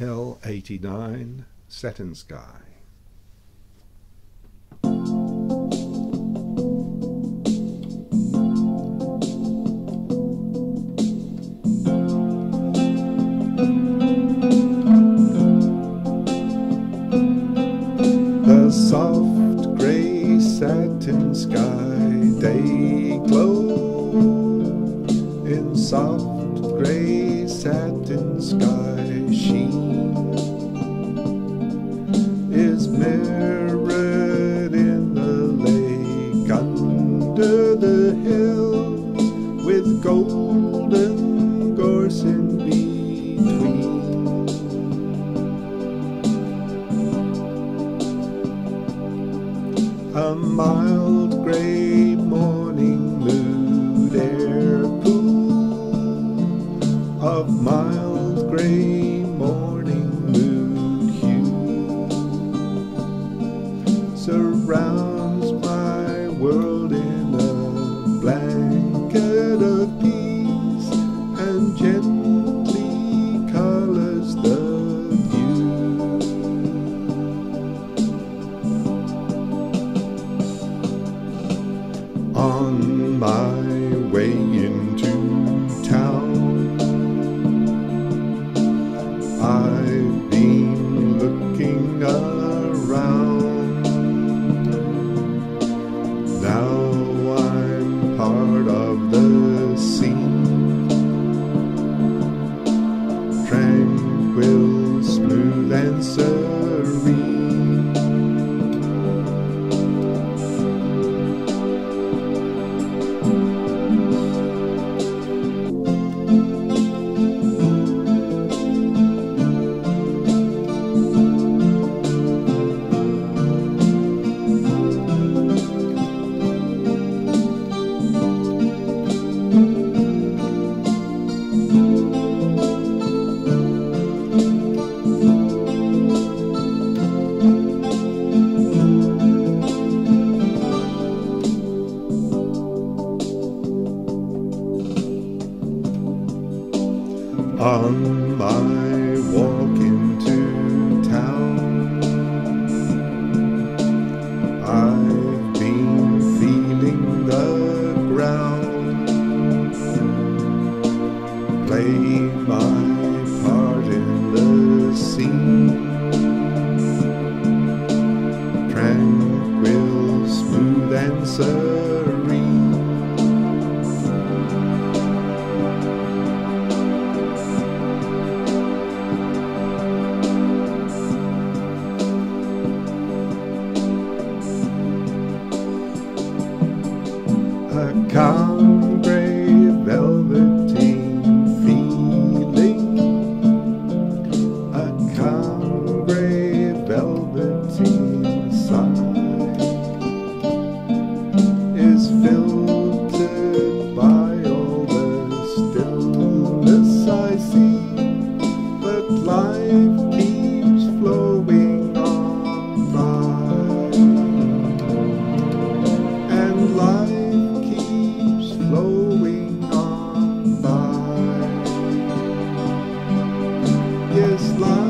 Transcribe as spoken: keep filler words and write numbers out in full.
Hell eighty-nine, Satinsky. The soft grey satin sky, day glow in soft grey satin sky sheen, is mirrored in the lake under the hill, with golden gorse in between. A mild grey morning mood, air pool of mild grey morning mood hue, surrounds my world in a blanket of peace, and gently colours the view. On my way into town, I've been looking around. Now I'm part of the scene, tranquil, smooth and serene. On my walk into town, I've been feeling the ground, play my part in the scene, tranquil, smooth and serene. A calm grey velveteen feeling, a calm grey velveteen sigh, is filtered by all the stillness I see, but life keeps flowing on by, and life flowing on by. Yes, life